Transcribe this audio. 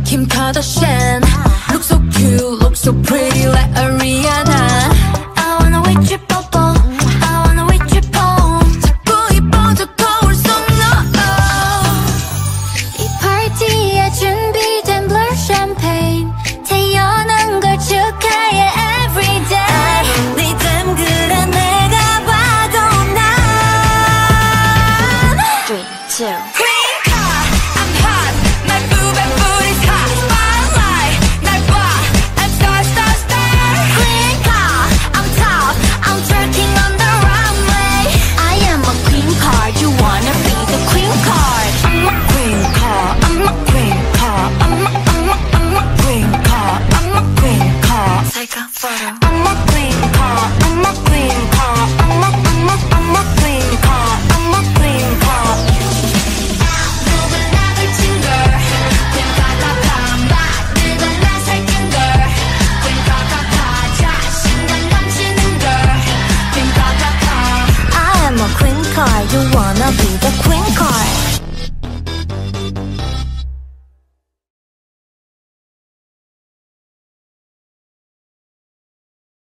Kim Kardashian. Look so cute, look so pretty like Ariana. I wanna wait you bubble, I wanna wait you bomb. 자꾸 이뻐져 거울 속 너. 이 파티에 준비된 blur champagne. 태어난 걸 축하해 everyday. 네 땀 그래 내가 봐도 난. 3, 2. Queencard, I'm hot. 날 부배 뿌리사. Spotlight, 날 봐. I'm star, star, star. Queencard, I'm top. I'm twerking on the runway. I am a Queencard. You wanna be the Queencard? I'm a Queencard. I'm a Queencard. I'm a Queencard. I'm a Queencard. Take a photo. I'm a Queencard. I'm a Queencard. I'm a Queencard. I'm a Queencard. 누구나 걸친 걸 Queencard 만들던 나 살찐 걸 Queencard 자신감 넘치는 걸 Queencard I am a Queencard. You